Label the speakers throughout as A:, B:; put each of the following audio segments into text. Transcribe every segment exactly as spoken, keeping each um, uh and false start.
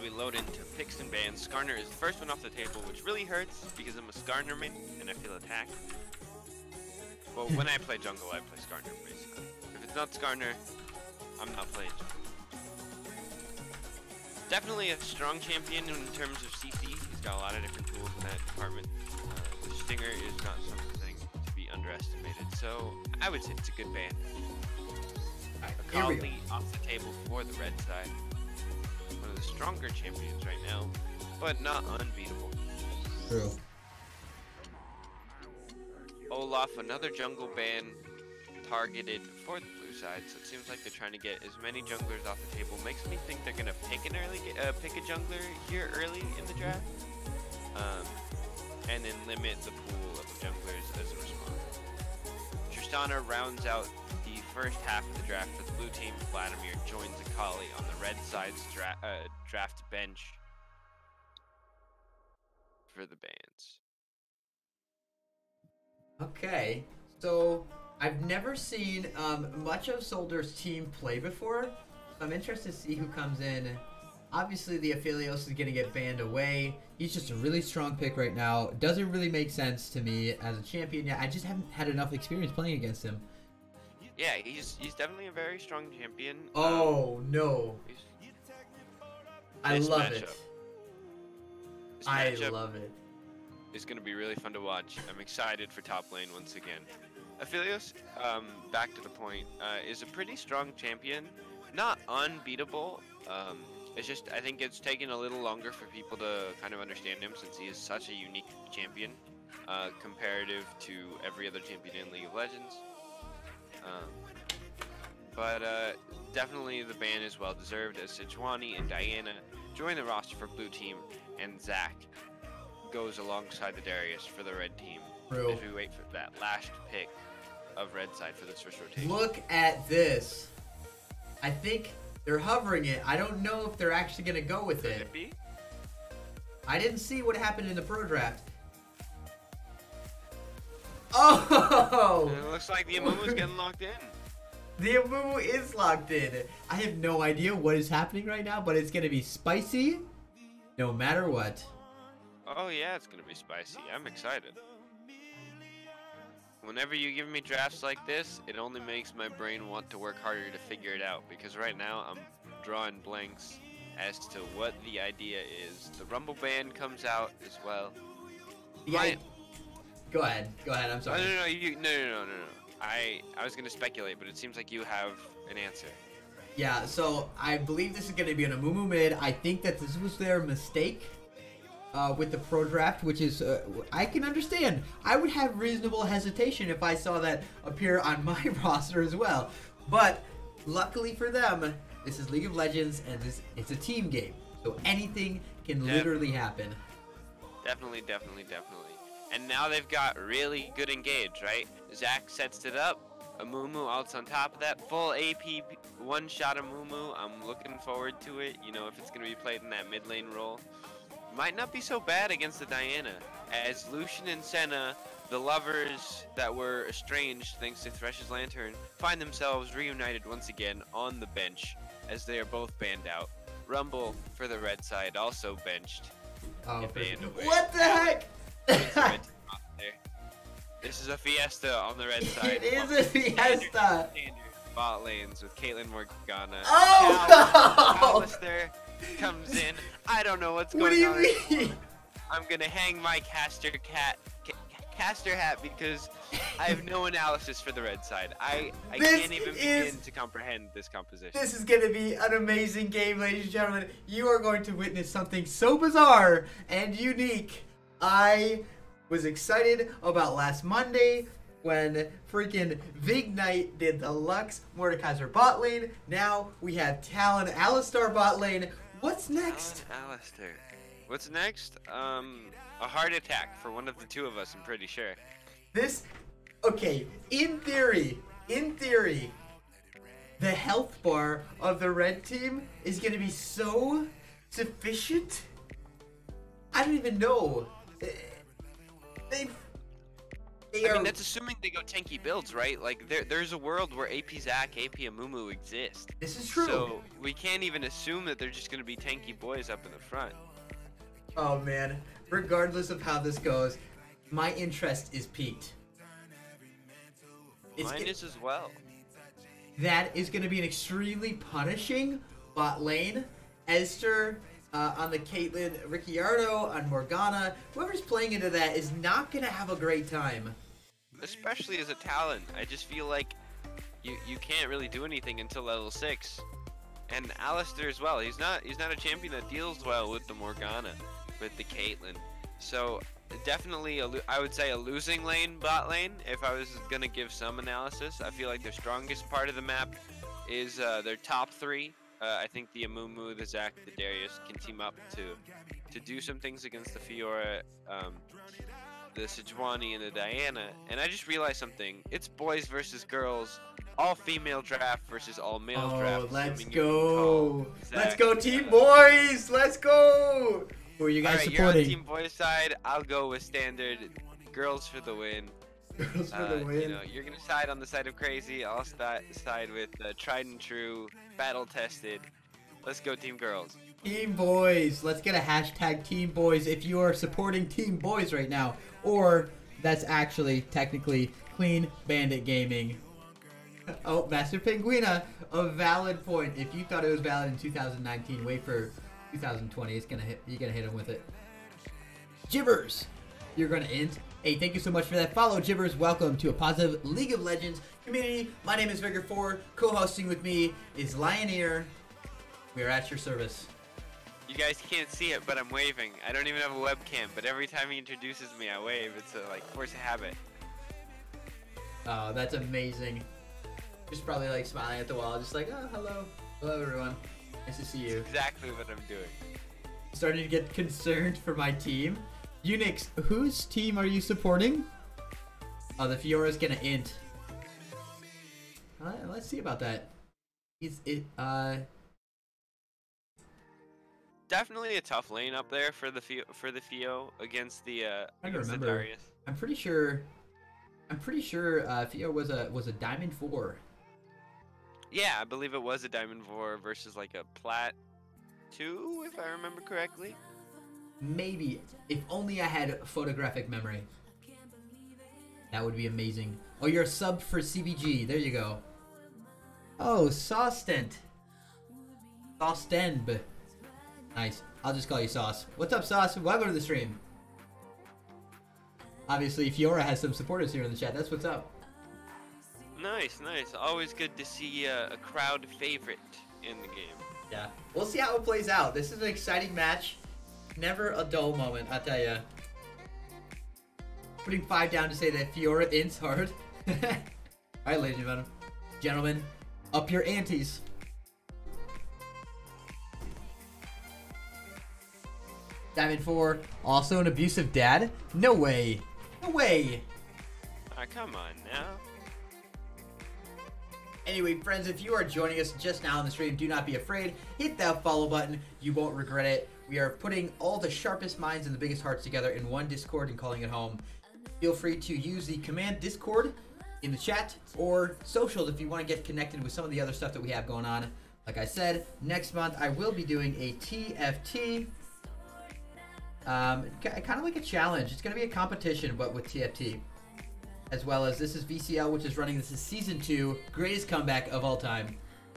A: we load into picks and bans. Skarner is the first one off the table, which really hurts because I'm a Skarner main and I feel attacked. Well, when I play jungle, I play Skarner basically. If it's not Skarner, I'm not playing jungle. Definitely a strong champion in terms of C C. He's got a lot of different tools in that department. Uh, the Stinger is not something to be underestimated, so I would say it's a good ban. Akali off the table for the red side. One of the stronger champions right now, but not unbeatable.
B: True.
A: Olaf, another jungle ban targeted for the blue side, so it seems like they're trying to get as many junglers off the table. Makes me think they're gonna pick an early, uh, pick a jungler here early in the draft, um, and then limit the pool of junglers as a response. Tristana rounds out the first half of the draft for the blue team. Vladimir joins Akali on the red side's dra uh, draft bench for the bans.
B: Okay, so I've never seen um, much of Solder's team play before. So I'm interested to see who comes in. Obviously, the Aphelios is going to get banned away. He's just a really strong pick right now. Doesn't really make sense to me as a champion yet. I just haven't had enough experience playing against him.
A: Yeah, he's he's definitely a very strong champion.
B: Oh,
A: um,
B: no. I love
A: matchup,
B: it.
A: This
B: I
A: matchup
B: love it.
A: It's going to be really fun to watch. I'm excited for top lane once again. Aphelios, um, back to the point, uh, is a pretty strong champion. Not unbeatable. Um, it's just, I think it's taken a little longer for people to kind of understand him since he is such a unique champion uh, comparative to every other champion in League of Legends. Um, but uh, definitely the ban is well deserved as Sejuani and Diana join the roster for blue team, and Zach goes alongside the Darius for the red team.
B: True.
A: As we wait for that last pick of red side for this first rotation.
B: Look at this. I think they're hovering it. I don't know if they're actually going to go with
A: Could
B: it.
A: it be?
B: I didn't see what happened in the pro draft. Oh!
A: It looks like the Amumu's getting locked in.
B: The Amumu is locked in. I have no idea what is happening right now, but it's going to be spicy no matter what.
A: Oh yeah, it's gonna be spicy. I'm excited. Whenever you give me drafts like this, it only makes my brain want to work harder to figure it out, because right now I'm drawing blanks as to what the idea is. The Rumble ban comes out as well.
B: Yeah.
A: My...
B: Go ahead. Go ahead. I'm
A: Oh,
B: sorry.
A: no, no, no, you, no, no, no, no, no. I, I was gonna speculate, but it seems like you have an answer.
B: Yeah, so I believe this is going to be an Amumu mid. I think that this was their mistake. Uh, with the pro draft, which is, uh, I can understand. I would have reasonable hesitation if I saw that appear on my roster as well. But luckily for them, this is League of Legends and this it's a team game. So anything can
A: Yep.
B: literally happen.
A: Definitely, definitely, definitely. And now they've got really good engage, right? Zach sets it up. Amumu ults on top of that. Full A P one-shot Amumu. I'm looking forward to it. You know, if it's going to be played in that mid lane role. Might not be so bad against the Diana, as Lucian and Senna, the lovers that were estranged thanks to Thresh's Lantern, find themselves reunited once again on the bench, as they are both banned out. Rumble, for the red side, also benched.
B: Oh,
A: and
B: for-
A: banned away.
B: what the heck?
A: It's a red team out there. This is a fiesta on the red side.
B: It is a fiesta.
A: Standard bot lanes with Caitlyn Morgana.
B: Oh,
A: Cal-
B: no!
A: Alistair comes in. I don't know what's
B: What
A: going
B: do you
A: on.
B: mean?
A: I'm gonna hang my caster cat ca caster hat because I have no analysis for the red side. I I
B: This
A: can't even
B: is-
A: begin to comprehend this composition.
B: This is going to be an amazing game, ladies and gentlemen. You are going to witness something so bizarre and unique. I was excited about last Monday when freaking Vignite did the Lux Mordekaiser bot lane. Now we have Talon Alistar bot lane. What's next?
A: Alan Alistair. What's next? Um, a heart attack for one of the two of us, I'm pretty sure.
B: This, okay, in theory, in theory, the health bar of the red team is going to be so sufficient. I don't even know. They've, They
A: I
B: are...
A: mean, that's assuming they go tanky builds, right? Like, there, there's a world where A P Zac, A P Amumu exist.
B: This is true.
A: So, we can't even assume that they're just going to be tanky boys up in the front.
B: Oh, man. Regardless of how this goes, my interest is piqued. It's,
A: Mine
B: it,
A: is as well.
B: That is going to be an extremely punishing bot lane. Esther uh, on the Caitlyn, Ricciardo on Morgana. Whoever's playing into that is not going to have a great time.
A: Especially as a talent. I just feel like you you can't really do anything until level six. And Alistair as well. He's not he's not a champion that deals well with the Morgana, with the Caitlyn. So definitely, a, I would say a losing lane, bot lane, if I was going to give some analysis. I feel like their strongest part of the map is uh, their top three. Uh, I think the Amumu, the Zac, the Darius can team up to to do some things against the Fiora, um, the Sejuani, and the Diana. And I just realized something. It's boys versus girls, all female draft versus all male
B: oh,
A: draft.
B: let's
A: assuming you
B: go.
A: can call
B: Let's
A: Zac,
B: go, team
A: uh,
B: boys. Let's go. Who are you guys
A: all right,
B: supporting?
A: You're on team boys side. I'll go with standard girls for the win.
B: Girls for
A: Uh,
B: the win.
A: You know, you're gonna side on the side of crazy. I'll sti- side with uh, tried and true, battle tested. Let's go, team girls.
B: Team boys. Let's get a hashtag team boys if you are supporting team boys right now. Or that's actually technically Clean Bandit Gaming. Oh, Master Penguina, a valid point. If you thought it was valid in two thousand nineteen, wait for two thousand twenty. It's gonna hit. You're gonna hit him with it. Jibbers, you're gonna end. Hey, thank you so much for that follow, Jibbers. Welcome to a positive League of Legends community. My name is Vigor four. Co-hosting with me is Lyonier. We are at your service.
A: You guys can't see it, but I'm waving. I don't even have a webcam, but every time he introduces me, I wave. It's a, like force of habit.
B: Oh, that's amazing. Just probably like smiling at the wall, just like, oh, hello, hello everyone. Nice to see you.
A: Exactly what I'm doing.
B: Starting to get concerned for my team. Unix, whose team are you supporting? Oh, the Fiora's gonna int. Uh, let's see about that. Is it, uh...
A: Definitely a tough lane up there for the Fio, for the Fio against the uh,
B: I don't
A: against the
B: remember.
A: Darius.
B: I'm pretty sure... I'm pretty sure uh, Fio was a was a Diamond four.
A: Yeah, I believe it was a Diamond four versus like a Plat two, if I remember correctly.
B: Maybe. If only I had photographic memory. That would be amazing. Oh, you're a sub for C B G. There you go. Oh, Sawstent. Sawstenb. Nice. I'll just call you Sauce. What's up, Sauce? Welcome to the stream. Obviously, Fiora has some supporters here in the chat. That's what's up.
A: Nice, nice. Always good to see uh, a crowd favorite in the game.
B: Yeah. We'll see how it plays out. This is an exciting match. Never a dull moment, I tell ya. Putting five down to say that Fiora ints hard. Alright, ladies and gentlemen. Gentlemen, up your antes. Diamond four, also an abusive dad? No way. No way.
A: Ah, come on now.
B: Anyway, friends, if you are joining us just now on the stream, do not be afraid. Hit that follow button. You won't regret it. We are putting all the sharpest minds and the biggest hearts together in one Discord and calling it home. Feel free to use the command Discord in the chat or socials if you want to get connected with some of the other stuff that we have going on. Like I said, next month I will be doing a T F T. Um, kind of like a challenge. It's going to be a competition, but with T F T. As well as this is V C L, which is running. This is season two, greatest comeback of all time.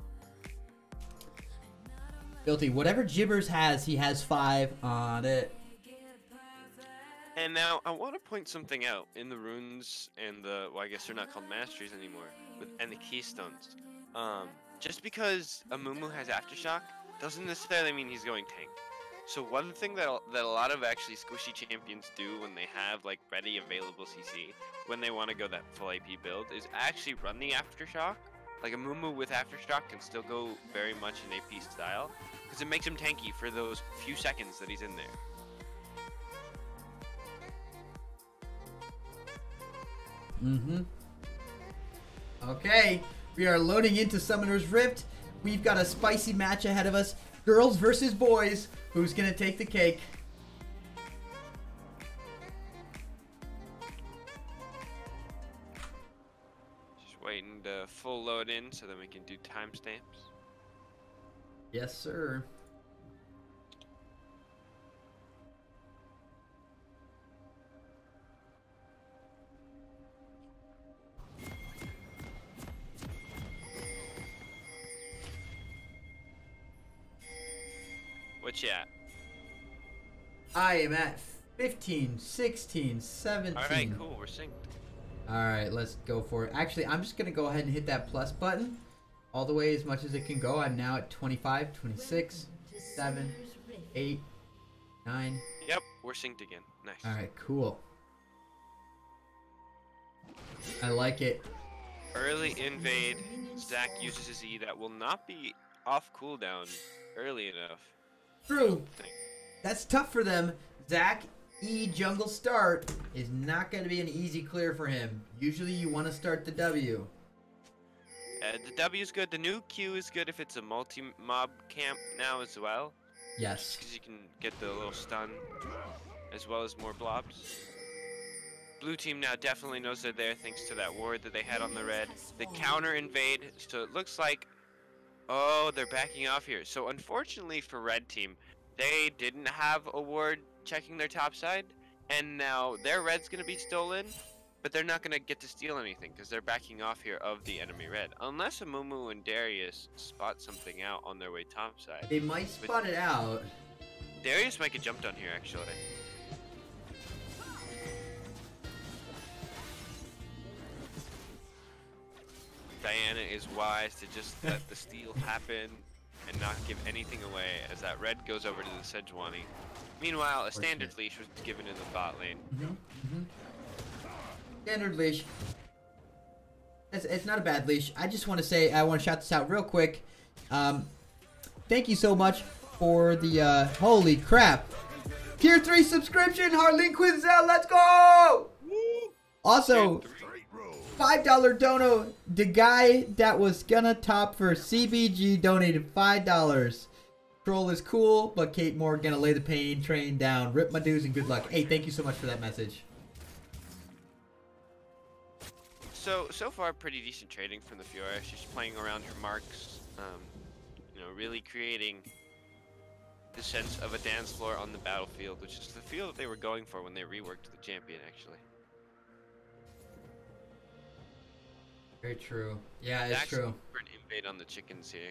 B: Guilty. Whatever Jibbers has, he has five on it.
A: And now I want to point something out in the runes and the, well, I guess they're not called masteries anymore, but and the keystones. Um, just because Amumu has aftershock doesn't necessarily mean he's going tank. So one thing that that a lot of actually squishy champions do when they have like ready available C C, when they want to go that full A P build, is actually run the aftershock. Like a Mumu with aftershock can still go very much in A P style, because it makes him tanky for those few seconds that he's in there.
B: Mm-hmm. Okay, we are loading into Summoner's Rift. We've got a spicy match ahead of us. Girls versus boys. Who's gonna take the cake?
A: full load in so that we can do timestamps.
B: Yes, sir.
A: What you at?
B: I am at fifteen, sixteen, seventeen.
A: All right, cool. We're synced.
B: All right, let's go for it. Actually, I'm just going to go ahead and hit that plus button all the way as much as it can go. I'm now at twenty-five, twenty-six, seven, eight, nine.
A: Yep, we're synced again. Nice.
B: All right, cool. I like it.
A: Early invade. Zach uses his E that will not be off cooldown early enough.
B: True. That's tough for them. Zach E jungle start is not going to be an easy clear for him. Usually you want to start the W.
A: Uh, the W is good. The new Q is good if it's a multi-mob camp now as well.
B: Yes.
A: Because you can get the little stun as well as more blobs. Blue team now definitely knows they're there thanks to that ward that they had on the red. The counter invade, so it looks like, oh, they're backing off here. So unfortunately for red team, they didn't have a ward checking their top side, and now their red's gonna be stolen, but they're not gonna get to steal anything because they're backing off here of the enemy red. Unless a Mumu and Darius spot something out on their way top side.
B: They might spot it out.
A: Darius might get jumped on here actually. Diana is wise to just let the steal happen and not give anything away as that red goes over to the Sejuani. Meanwhile, a standard leash was given in the bot lane.
B: Mm-hmm, mm-hmm. Standard leash. It's, it's not a bad leash. I just want to say, I want to shout this out real quick. Um, thank you so much for the, uh, holy crap. Tier three subscription, Harleen Quinzel, let's go! Also, five dollar dono, the guy that was gonna top for C B G donated five dollars. Troll is cool, but Kate Moore gonna lay the pain train down. Rip my dues and good luck. Hey, thank you so much for that message.
A: So, so far pretty decent trading from the Fiora. She's playing around her marks, um, you know, really creating the sense of a dance floor on the battlefield, which is the feel that they were going for when they reworked the champion, actually.
B: Very true. Yeah, it's
A: Actually,
B: true.
A: for an invade on the chickens here.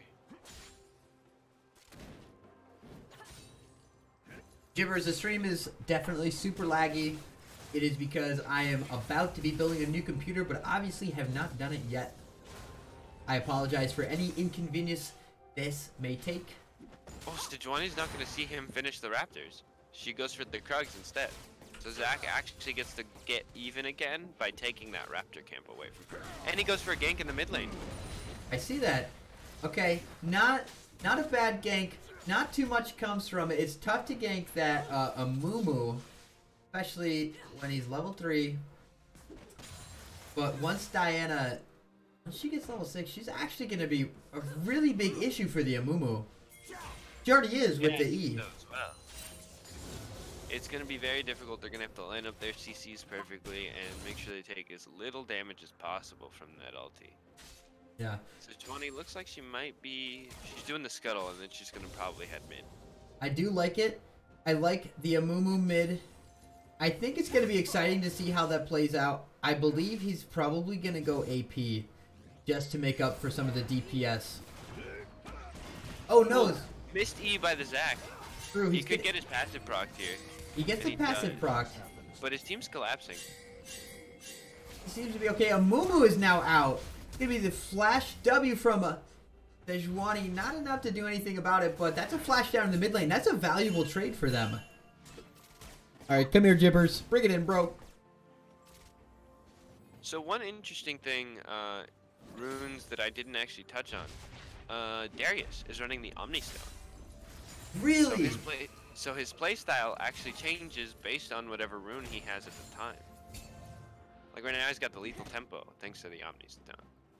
B: Gibbers, the stream is definitely super laggy. It is because I am about to be building a new computer, but obviously have not done it yet. I apologize for any inconvenience this may take.
A: Oh, Sejuani's not going to see him finish the Raptors. She goes for the Krugs instead. So Zach actually gets to get even again by taking that Raptor camp away from her. And he goes for a gank in the mid lane.
B: I see that. Okay, not not a bad gank. Not too much comes from it. It's tough to gank that uh, a Mumu, especially when he's level three. But once Diana, when she gets level six, she's actually going to be a really big issue for the Amumu. She already is with
A: Yeah,
B: the E.
A: as well. It's going to be very difficult. They're going to have to line up their C Cs perfectly and make sure they take as little damage as possible from that ulti.
B: Yeah.
A: So Sejuani looks like she might be... She's doing the scuttle and then she's going to probably head mid.
B: I do like it. I like the Amumu mid. I think it's going to be exciting to see how that plays out. I believe he's probably going to go A P just to make up for some of the D P S. Oh no!
A: Oh, missed E by the Zac.
B: True,
A: He
B: he's
A: could
B: get,
A: get his passive proc here.
B: he gets
A: and
B: a
A: he
B: passive
A: does.
B: proc.
A: But his team's collapsing.
B: He seems to be okay. Amumu is now out. It's going to be the flash W from uh, Sejuani. Not enough to do anything about it, but that's a flash down in the mid lane. That's a valuable trade for them. Alright, come here, Gibbers. Bring it in, bro.
A: So one interesting thing, uh, runes that I didn't actually touch on. Uh, Darius is running the Omni Stone. So
B: Really?
A: his play, so his play style actually changes based on whatever rune he has at the time. Like right now he's got the lethal tempo thanks to the Omni Stone.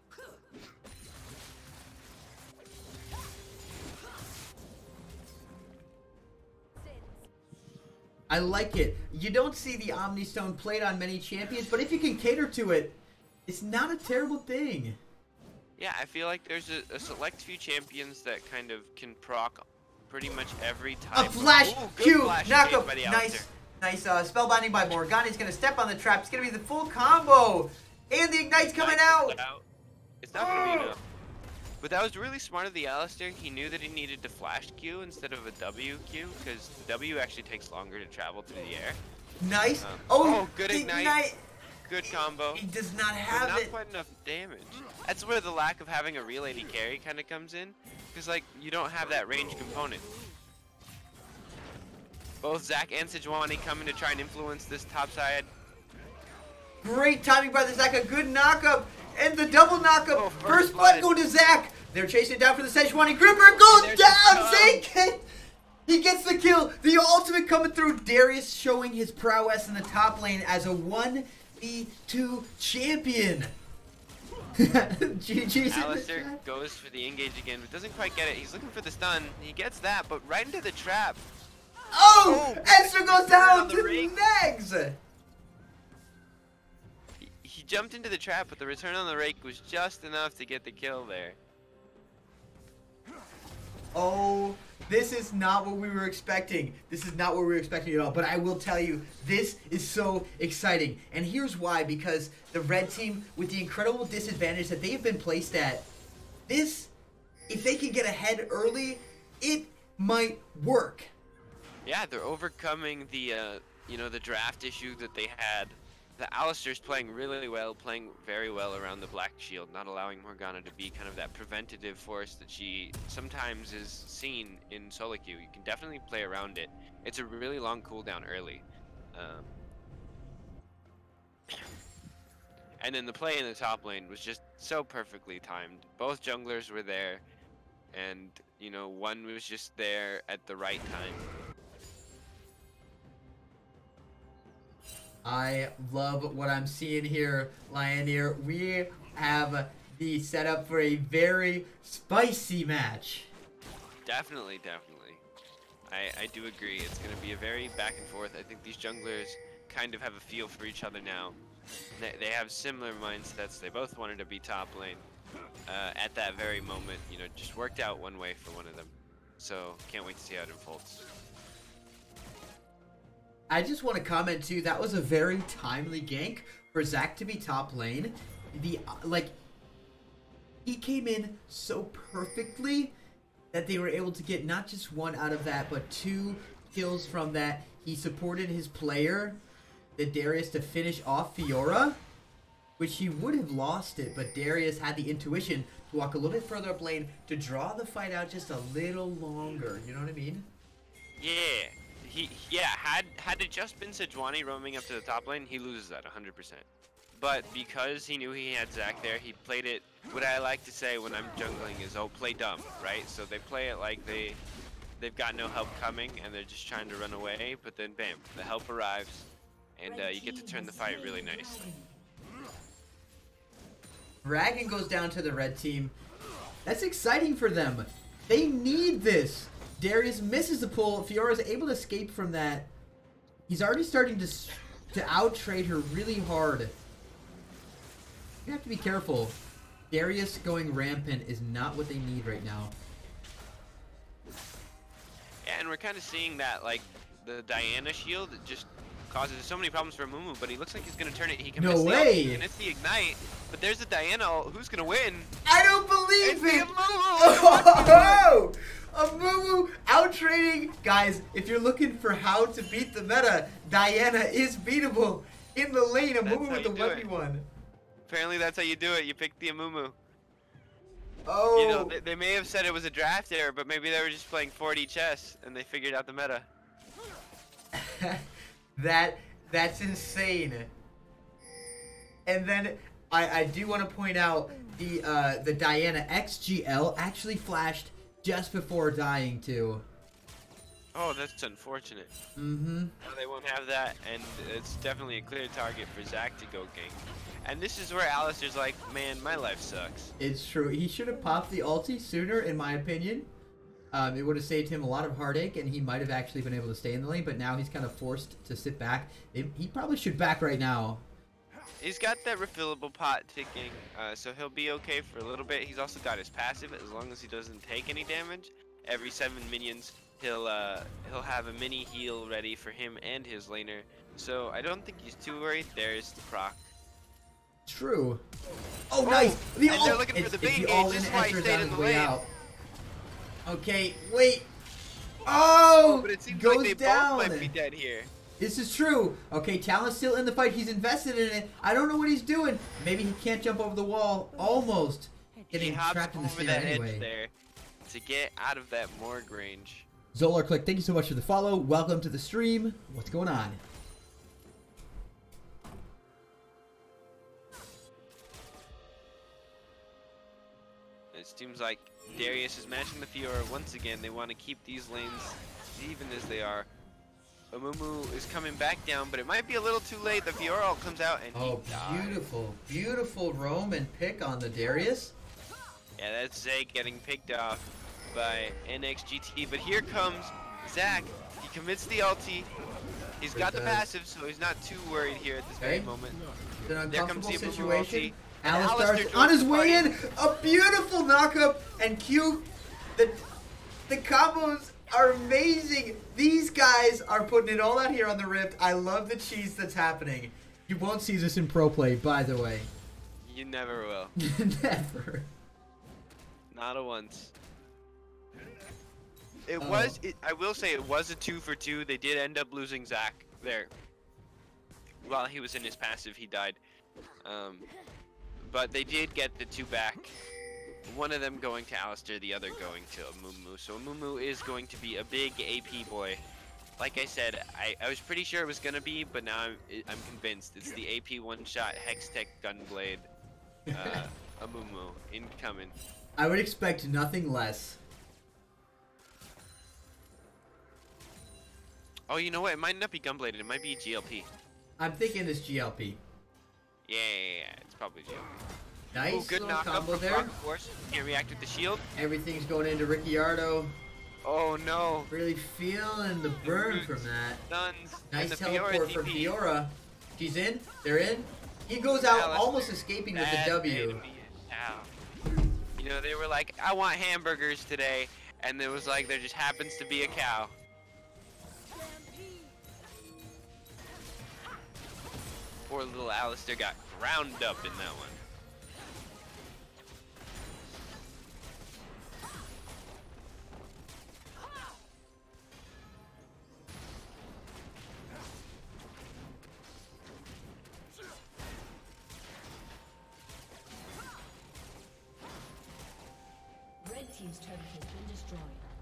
B: I like it. You don't see the Omni Stone played on many champions, but if you can cater to it, it's not a terrible thing.
A: Yeah, I feel like there's a, a select few champions that kind of can proc pretty much every type.
B: A flash
A: of, ooh, good
B: Q,
A: flash
B: knock up,
A: by the
B: nice,
A: Alistair.
B: nice uh, spellbinding by Morgana. He's gonna step on the trap. It's gonna be the full combo, and the ignite's coming out.
A: out. It's not gonna be enough. But that was really smart of the Alistair. He knew that he needed to flash Q instead of a W Q, because the W actually takes longer to travel through the air.
B: Nice.
A: Um,
B: oh,
A: oh, good ignite.
B: ignite.
A: Good combo.
B: He does not
A: But
B: have
A: not
B: it.
A: quite enough damage. That's where the lack of having a real A D carry kind of comes in, because like you don't have that range component. Both Zach and Sejuani coming to try and influence this top side.
B: Great timing by the Zach. A good knockup. And the double knockup.
A: Oh,
B: first,
A: first
B: blood
A: blood.
B: going to Zach. They're chasing it down for the Sejuani. Gripper goes
A: There's
B: down.
A: the
B: Zach get, he gets the kill. The ultimate coming through. Darius showing his prowess in the top lane as a one v two champion. G G's
A: Alistair goes for the engage again, but doesn't quite get it. He's looking for the stun. He gets that, but right into the trap.
B: Oh!
A: Oh,
B: Esther goes down
A: the
B: to
A: ring.
B: Negs.
A: He, he jumped into the trap, but the return on the rake was just enough to get the kill there.
B: Oh, this is not what we were expecting. This is not what we were expecting at all. But I will tell you, this is so exciting. And here's why. Because the red team, with the incredible disadvantage that they have been placed at, this, if they can get ahead early, it might work.
A: Yeah, they're overcoming the, uh, you know, the draft issue that they had. The Alistair's playing really well, playing very well around the Black Shield, not allowing Morgana to be kind of that preventative force that she sometimes is seen in solo queue. You can definitely play around it. It's a really long cooldown early. Um, and then the play in the top lane was just so perfectly timed. Both junglers were there, and, you know, one was just there at the right time.
B: I love what I'm seeing here, Lyonier. We have the setup for a very spicy match.
A: Definitely, definitely. I, I do agree. It's going to be a very back and forth. I think these junglers kind of have a feel for each other now. They, they have similar mindsets. They both wanted to be top lane uh, at that very moment. You know, just worked out one way for one of them. So, can't wait to see how it unfolds.
B: I just want to comment too, that was a very timely gank for Zach to be top lane. The, like, he came in so perfectly that they were able to get not just one out of that, but two kills from that. He supported his player, the Darius, to finish off Fiora, which he would have lost it, but Darius had the intuition to walk a little bit further up lane to draw the fight out just a little longer. You know what I mean?
A: Yeah. He, yeah, had had it just been Sejuani roaming up to the top lane, he loses that one hundred percent. But because he knew he had Zach there, he played it, what I like to say when I'm jungling is, oh, play dumb, right? So they play it like they, they've got no help coming, and they're just trying to run away, but then bam, the help arrives, and uh, you get to turn the fight really nicely.
B: Dragon goes down to the red team. That's exciting for them. They need this. Darius misses the pull. Fiora is able to escape from that. He's already starting to to out-trade her really hard. You have to be careful. Darius going rampant is not what they need right now.
A: Yeah, and we're kind of seeing that, like, the Diana shield just causes so many problems for Mumu, but he looks like he's going to turn it. He can
B: No
A: miss
B: way.
A: The, and it's the ignite, but there's the Diana ult. Who's going to win?
B: I don't believe
A: It's
B: it!
A: the Mumu!
B: Oh! A Mumu out trading. Guys, if you're looking for how to beat the meta, Diana is beatable in the lane. A
A: That's
B: Mumu
A: how
B: with the
A: you do
B: one
A: it.
B: v one.
A: Apparently that's how you do it. You pick the Amumu.
B: Oh.
A: You know, they, they may have said it was a draft error, but maybe they were just playing four D chess and they figured out the meta.
B: that that's insane. And then I, I do want to point out the uh, the Diana X G L actually flashed just before dying too.
A: Oh, that's unfortunate.
B: Mm-hmm.
A: No, they won't have that, and it's definitely a clear target for Zach to go gank. And this is where Alistair's like, man, my life sucks.
B: It's true. He should have popped the ulti sooner, in my opinion. Um, it would have saved him a lot of heartache, and he might have actually been able to stay in the lane, but now he's kind of forced to sit back. It, he probably should back right now.
A: He's got that refillable pot ticking, uh, so he'll be okay for a little bit. He's also got his passive, as long as he doesn't take any damage. Every seven minions, he'll uh, he'll have a mini heal ready for him and his laner. So I don't think he's too worried. There's the proc.
B: True. Oh,
A: Oh,
B: nice. The
A: and
B: all,
A: they're looking for
B: it's,
A: the
B: it's
A: bait
B: the
A: gauge,
B: all
A: this
B: in
A: is why he
B: enters
A: stayed
B: on
A: in
B: his
A: the
B: way
A: lane.
B: out. Okay, wait. Oh,
A: But it seems
B: goes
A: like they
B: down.
A: both might be dead here.
B: This is true. Okay, Talon's still in the fight. He's invested in it. I don't know what he's doing. Maybe he can't jump over the wall. Almost. Getting
A: He hops
B: trapped in the
A: over
B: snare
A: that
B: anyway.
A: edge there to get out of that morgue range.
B: Zolar Click, thank you so much for the follow. Welcome to the stream. What's going on?
A: It seems like Darius is matching the Fiora once again. They want to keep these lanes even as they are. Amumu is coming back down, but it might be a little too late. The Fiora ult comes out and
B: Oh,
A: he dies.
B: beautiful. Beautiful roam and pick on the Darius.
A: Yeah, that's Zay getting picked off by N X G T. But here comes Zach. He commits the ulti. He's got the
B: does.
A: passive, so he's not too worried here at this
B: Okay.
A: very moment.
B: It's an
A: There comes
B: uncomfortable
A: the Amumu
B: situation.
A: ulti. And
B: Alistar's
A: Alistar
B: on his
A: joins the
B: way
A: party.
B: in. A beautiful knockup. And Q, the, the combos are amazing. These guys are putting it all out here on the Rift. I love the cheese that's happening. You won't see this in pro play, by the way.
A: You never will.
B: Never.
A: Not a once. It
B: Oh.
A: was, it, I will say it was a two for two. They did end up losing Zach there. While he was in his passive, he died. Um, but they did get the two back. One of them going to Alistar, the other going to Amumu. So Amumu is going to be a big A P boy. Like I said, I, I was pretty sure it was going to be, but now I'm, I'm convinced. It's the A P one-shot Hextech Gunblade uh, Amumu incoming.
B: I would expect nothing less.
A: Oh, you know what? It might not be Gunbladed. It might be G L P.
B: I'm thinking this G L P.
A: Yeah, yeah, yeah. It's probably G L P.
B: Nice
A: Ooh, good
B: little
A: knock up
B: combo
A: from
B: there.
A: Brock, of course. Can't react with the shield.
B: Everything's going into Ricciardo.
A: Oh no.
B: Really feeling the burn from that.
A: Stuns.
B: Nice
A: and the
B: teleport
A: Fiora
B: from
A: T P.
B: Fiora. She's in. They're in. He goes out
A: Alistar.
B: almost escaping with the
A: Bad day
B: W.
A: to be a cow. You know, they were like, I want hamburgers today. And it was like, there just happens to be a cow. Poor little Alistar got ground up in that one.
C: Red team's turret has been destroyed.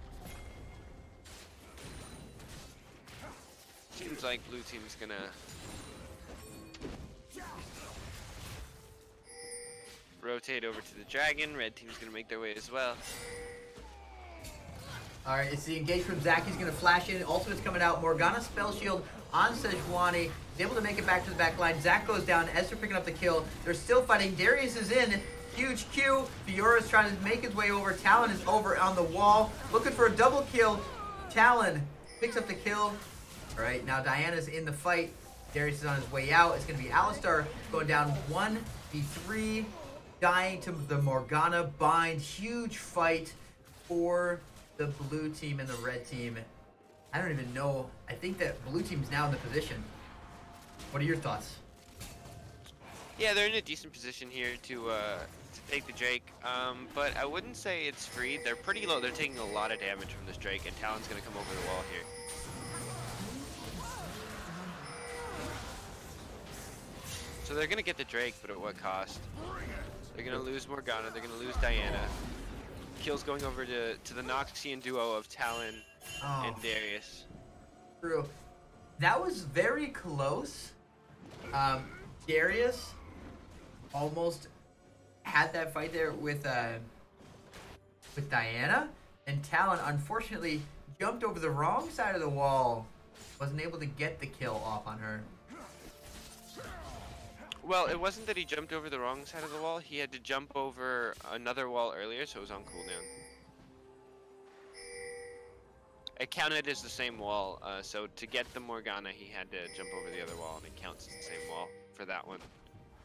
A: Seems like blue team's gonna rotate over to the dragon. Red team's gonna make their way as well.
B: Alright, it's the engage from Zach. He's going to flash in. Ultimate's coming out. Morgana spell shield on Sejuani. He's able to make it back to the back line. Zach goes down. Esther picking up the kill. They're still fighting. Darius is in. Huge Q. Fiora's trying to make his way over. Talon is over on the wall. Looking for a double kill. Talon picks up the kill. Alright, now Diana's in the fight. Darius is on his way out. It's going to be Alistar going down one v three. Dying to the Morgana bind. Huge fight for the blue team and the red team. I don't even know. I think that blue team's now in the position. What are your thoughts?
A: Yeah, they're in a decent position here to uh, to take the Drake, um, but I wouldn't say it's free. They're pretty low. They're taking a lot of damage from this Drake, and Talon's gonna come over the wall here. So they're gonna get the Drake, but at what cost? They're gonna lose Morgana. They're gonna lose Diana. Kills going over to to the Noxian duo of Talon
B: Oh,
A: and Darius.
B: true. That was very close. Um, Darius almost had that fight there with uh, with Diana, and Talon unfortunately jumped over the wrong side of the wall. Wasn't able to get the kill off on her.
A: Well, it wasn't that he jumped over the wrong side of the wall. He had to jump over another wall earlier, so it was on cooldown. It counted as the same wall, uh, so to get the Morgana, he had to jump over the other wall, and it counts as the same wall for that one.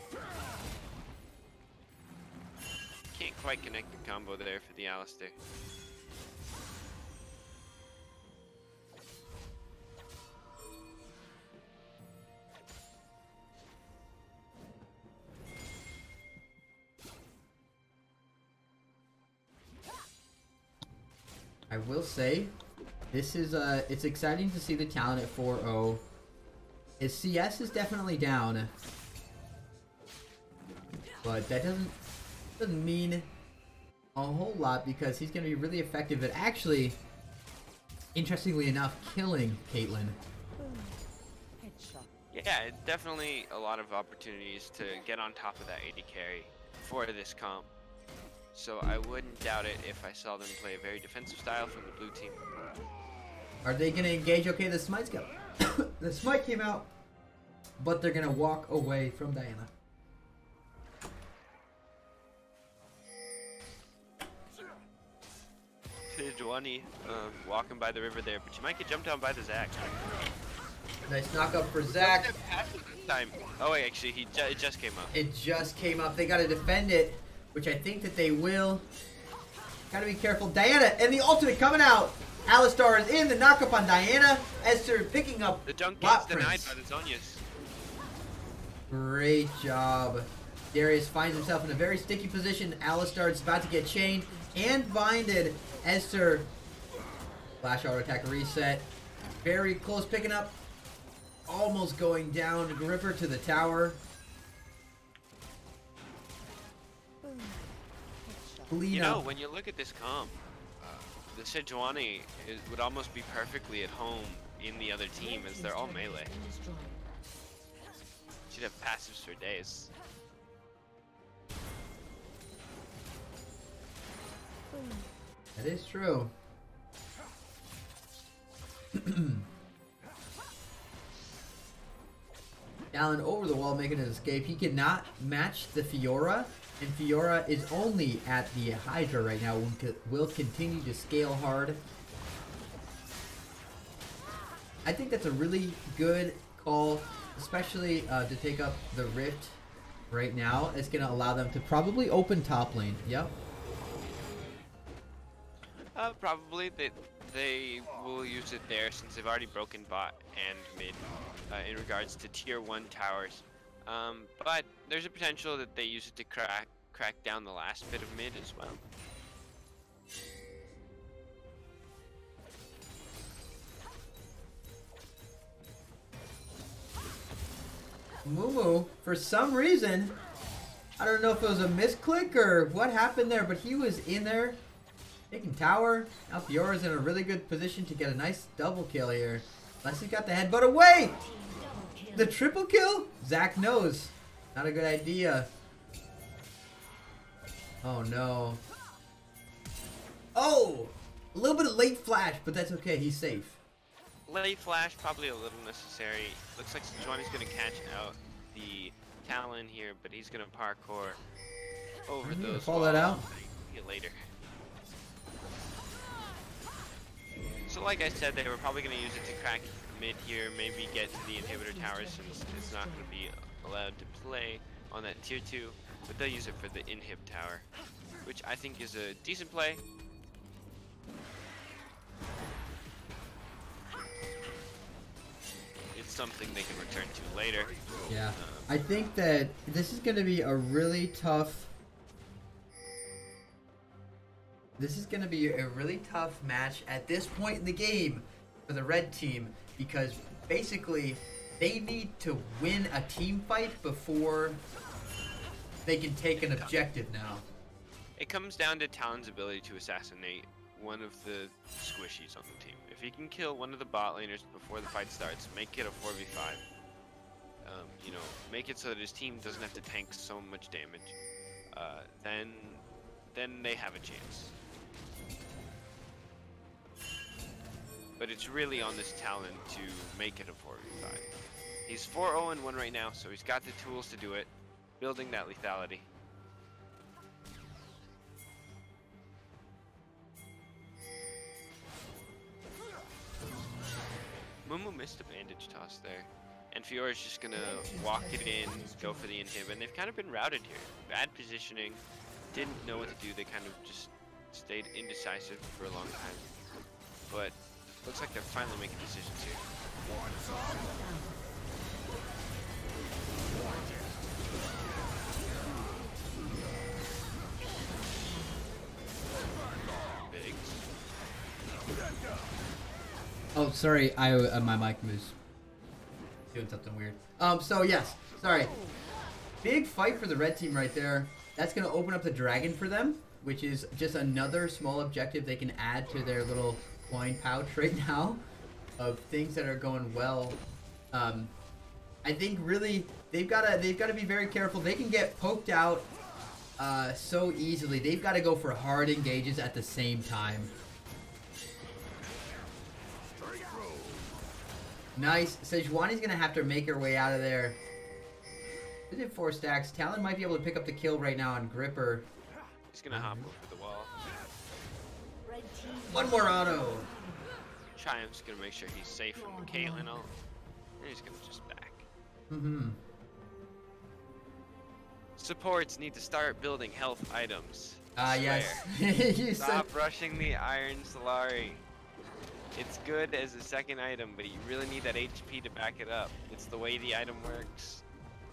A: Can't quite connect the combo there for the Alistair.
B: I will say, this is uh, it's exciting to see the talent at four oh. His C S is definitely down, but that doesn't doesn't mean a whole lot because he's going to be really effective at actually, interestingly enough, killing Caitlyn.
A: Yeah, definitely a lot of opportunities to get on top of that A D carry for this comp. So I wouldn't doubt it if I saw them play a very defensive style from the blue team.
B: Are they going to engage? Okay, the smite's go. The smite came out, but they're going to walk away from Diana.
A: Giovanni um, walking by the river there, but you might get jumped down by the Zac.
B: Nice knock up for Zac.
A: Time. Oh wait, actually, he ju it just came up.
B: It just came up. They got to defend it, which I think that they will. Got to be careful. Diana and the ultimate coming out. Alistar is in. The knock up on Diana. Esther picking up.
A: The junk
B: Bot
A: gets denied
B: Prince.
A: by the Zonias.
B: Great job. Darius finds himself in a very sticky position. Alistar is about to get chained and binded. Esther, flash auto attack reset. Very close picking up. Almost going down. Gripper to the tower. Clean
A: You know,
B: up.
A: when you look at this comp, the Sejuani is, would almost be perfectly at home in the other team as they're all melee. She'd have passives for days.
B: That is true. Allen over the wall making his escape. He cannot match the Fiora, and Fiora is only at the Hydra right now. Will, will continue to scale hard. I think that's a really good call, especially uh, to take up the Rift right now. It's going to allow them to probably open top lane. Yep.
A: Uh, probably they they will use it there since they've already broken bot and mid uh, in regards to tier one towers. Um, but there's a potential that they use it to crack crack down the last bit of mid as well.
B: Mumu, for some reason, I don't know if it was a misclick or what happened there, but he was in there taking tower. Now Fiora's in a really good position to get a nice double kill here. Unless he's got the headbutt away! The triple kill? Zac knows. Not a good idea. Oh no. Oh! A little bit of late flash, but that's okay. He's safe.
A: Late flash, probably a little necessary. Looks like Sejuani's going to catch out the Talon here, but he's going to parkour over
B: I'm gonna
A: those
B: call that
A: walls.
B: out.
A: See you later. So like I said, they were probably going to use it to crack mid here, maybe get to the inhibitor tower since it's not going to be allowed to play on that tier two, but they'll use it for the inhib tower, which I think is a decent play. It's something they can return to later.
B: Yeah.
A: Um,
B: I think that this is going to be a really tough... This is going to be a really tough match at this point in the game for the red team because basically they need to win a team fight before they can take an objective now.
A: It comes down to Talon's ability to assassinate one of the squishies on the team. If he can kill one of the bot laners before the fight starts, make it a four v five. Um, you know, make it so that his team doesn't have to tank so much damage. Uh, then, then they have a chance. But it's really on this Talon to make it a four v five. He's four oh and one right now, so he's got the tools to do it, building that lethality. Mumu missed a bandage toss there. And Fiora's just gonna walk it in, go for the inhib, and they've kind of been routed here. Bad positioning, didn't know what to do. They kind of just stayed indecisive for a long time. But looks like they're finally making decisions here. Biggs.
B: Oh, sorry, I uh, my mic was doing something weird. Um, so yes, sorry. Big fight for the red team right there. That's gonna open up the dragon for them, which is just another small objective they can add to their little coin pouch right now of things that are going well. Um, I think really they've gotta they've gotta be very careful. They can get poked out uh, so easily. They've got to go for hard engages at the same time. Nice. Sejuani's gonna have to make her way out of there. Is it four stacks? Talon might be able to pick up the kill right now on Gripper.
A: He's gonna hop over the wall.
B: One more auto.
A: Triumph's gonna make sure he's safe from the Caitlyn ult. And he's gonna just back.
B: Mm-hmm.
A: Supports need to start building health items.
B: Ah, uh, yes. You
A: Stop
B: said...
A: rushing the Iron Solari. It's good as a second item, but you really need that H P to back it up. It's the way the item works.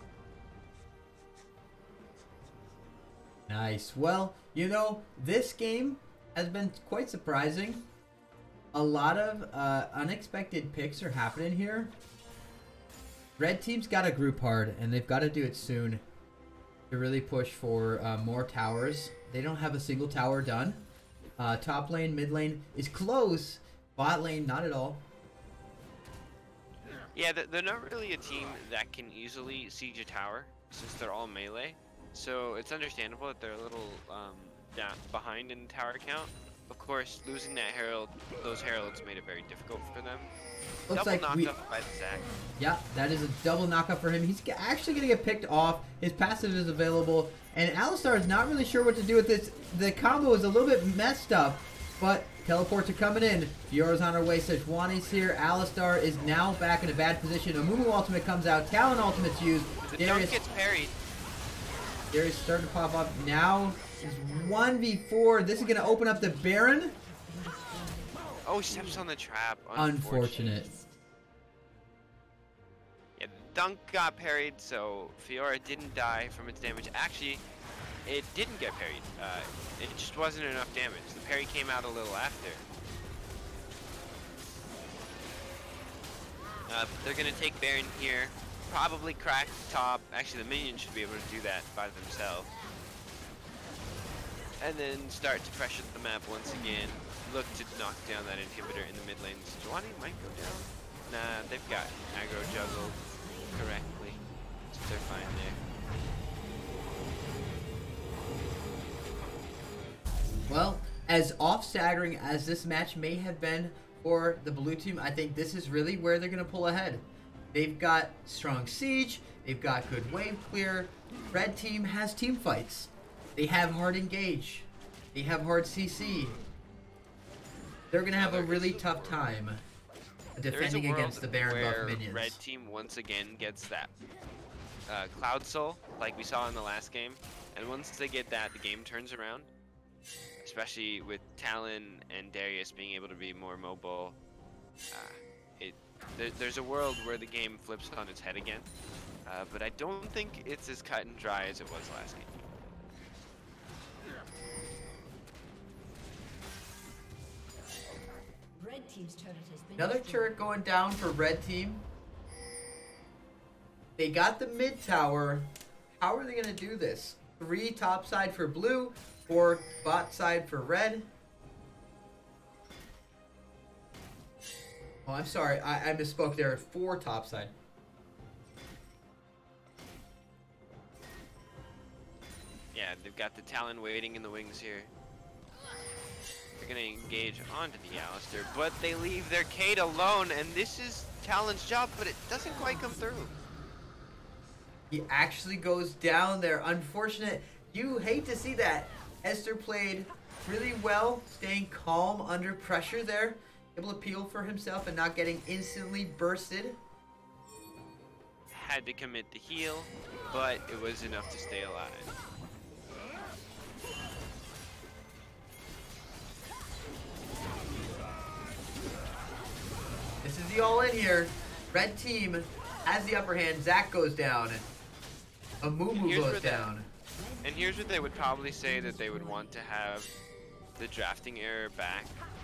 B: Nice. Well, you know, this game has been quite surprising. A lot of uh, unexpected picks are happening here. Red team's got to group hard, and they've got to do it soon to really push for uh, more towers. They don't have a single tower done. Uh, top lane, mid lane is close. Bot lane, not at all.
A: Yeah, they're not really a team that can easily siege a tower, since they're all melee. So it's understandable that they're a little um, down behind in tower count. Of course, losing that herald, those heralds made it very difficult for them.
B: Looks
A: Double
B: like
A: knocked
B: we...
A: up by the Zac.
B: Yeah, that is a double knockup for him. He's actually going to get picked off. His passive is available. And Alistar is not really sure what to do with this. The combo is a little bit messed up. But teleports are coming in. Fiora's on her way. Sejuani's here. Alistar is now back in a bad position. Amumu ultimate comes out. Talon ultimate's used.
A: The
B: Darius,
A: dunk gets parried.
B: Darius starting to pop up. Now is one v four. This is going to open up the Baron.
A: Oh, he steps on the trap.
B: Unfortunate.
A: Unfortunate. Yeah, the dunk got parried, so Fiora didn't die from its damage. Actually, it didn't get parried. Uh, it just wasn't enough damage. The parry came out a little after. Uh, they're going to take Baron here. Probably crack top. Actually, the minions should be able to do that by themselves. And then start to pressure the map once again. Look to knock down that inhibitor in the mid lane. Sejuani might go down. Nah, they've got aggro juggled correctly. So they're fine there.
B: Well, as off-staggering as this match may have been for the blue team, I think this is really where they're going to pull ahead. They've got strong siege. They've got good wave clear. Red team has team fights. They have hard engage. They have hard C C. They're going to have a really tough time defending against the Baron buff minions.
A: Red team once again gets that uh, Cloud Soul, like we saw in the last game. And once they get that, the game turns around. Especially with Talon and Darius being able to be more mobile. Uh, it there, There's a world where the game flips on its head again. Uh, but I don't think it's as cut and dry as it was last game.
C: Red team's turret has been
B: Another
C: destroyed.
B: turret going down for red team. They got the mid tower. How are they going to do this? Three top side for blue, four bot side for red. Oh, I'm sorry. I, I misspoke there. Four top side.
A: Yeah, they've got the Talon waiting in the wings here. They're going to engage onto the Alistar, but they leave their Kate alone, and this is Talon's job, but it doesn't quite come through.
B: He actually goes down there. Unfortunate. You hate to see that. Esther played really well, staying calm under pressure there. Able to peel for himself and not getting instantly bursted.
A: had to commit the heal, but it was enough to stay alive.
B: This is the all-in here. Red team has the upper hand. Zac goes down. Amumu
A: Here's where
B: goes
A: they-
B: down.
A: And here's what they would probably say that they would want to have the drafting error back.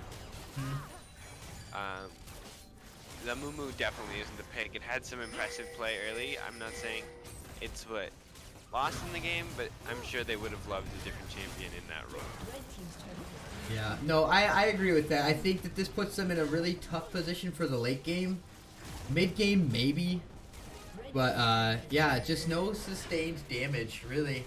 A: Um, the Mumu definitely isn't the pick. It had some impressive play early. I'm not saying it's what lost in the game, but I'm sure they would have loved a different champion in that role.
C: Red team's turret has been
B: Yeah, no, I, I agree with that. I think that this puts them in a really tough position for the late game. Mid game, maybe. But, uh, yeah, just no sustained damage, really.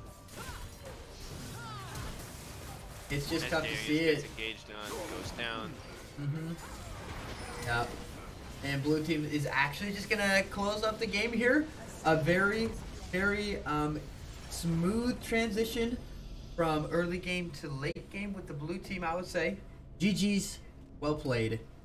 B: It's just
A: And
B: tough to
A: Darius
B: see
A: gets
B: it.
A: engaged on, goes down.
B: Mm-hmm. Yeah. And blue team is actually just gonna close up the game here. A very, very um, smooth transition from early game to late game with the blue team, I would say. G G's, well played.